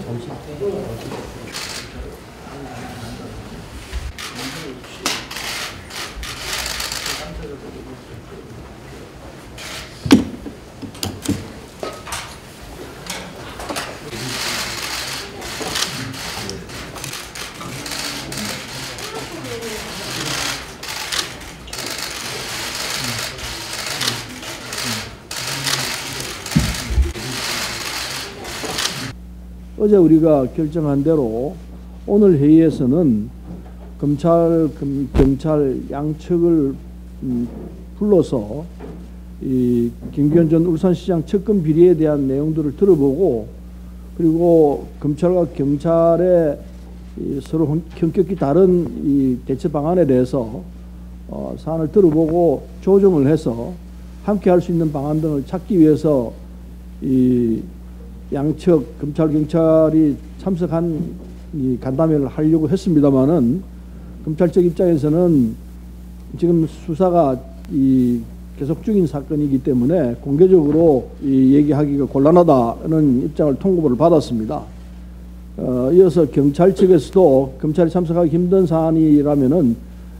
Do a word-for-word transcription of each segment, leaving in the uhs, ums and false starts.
어제 우리가 결정한 대로 오늘 회의에서는 검찰, 금, 경찰 양측을 음, 불러서 이 김기현 전 울산시장 측근 비리에 대한 내용들을 들어보고, 그리고 검찰과 경찰의 이 서로 성격이 다른 이 대처 방안에 대해서 어, 사안을 들어보고 조정을 해서 함께 할 수 있는 방안 등을 찾기 위해서 이 양측 검찰 경찰이 참석한 이 간담회를 하려고 했습니다마는, 검찰 측 입장에서는 지금 수사가 이 계속 중인 사건이기 때문에 공개적으로 이 얘기하기가 곤란하다는 입장을 통보를 받았습니다. 어, 이어서 경찰 측에서도 검찰이 참석하기 힘든 사안이라면은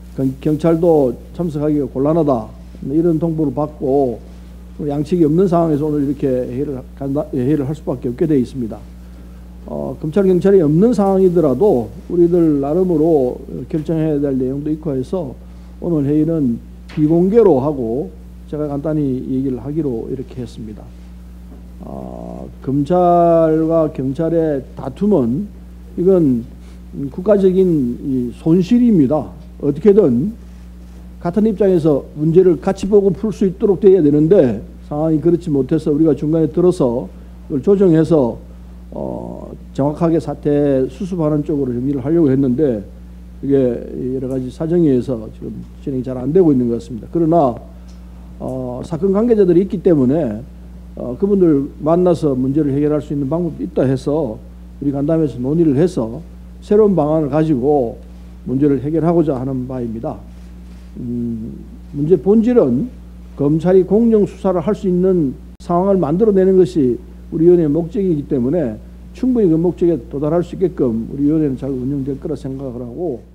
경찰도 참석하기가 곤란하다, 이런 통보를 받고 양측이 없는 상황에서 오늘 이렇게 회의를, 회의를 할 수밖에 없게 되어 있습니다. 어, 검찰 경찰이 없는 상황이더라도 우리들 나름으로 결정해야 될 내용도 있고 해서 오늘 회의는 비공개로 하고 제가 간단히 얘기를 하기로 이렇게 했습니다. 어, 검찰과 경찰의 다툼은 이건 국가적인 이 손실입니다. 어떻게든 같은 입장에서 문제를 같이 보고 풀 수 있도록 돼야 되는데 상황이 그렇지 못해서 우리가 중간에 들어서 그걸 조정해서 어, 정확하게 사태 수습하는 쪽으로 정리를 하려고 했는데 이게 여러 가지 사정에 의해서 지금 진행이 잘 안 되고 있는 것 같습니다. 그러나 어, 사건 관계자들이 있기 때문에 어, 그분들 만나서 문제를 해결할 수 있는 방법도 있다 해서 우리 간담회에서 논의를 해서 새로운 방안을 가지고 문제를 해결하고자 하는 바입니다. 음, 문제 본질은 검찰이 공정 수사를 할 수 있는 상황을 만들어내는 것이 우리 위원회의 목적이기 때문에 충분히 그 목적에 도달할 수 있게끔 우리 위원회는 잘 운영될 거라 생각을 하고,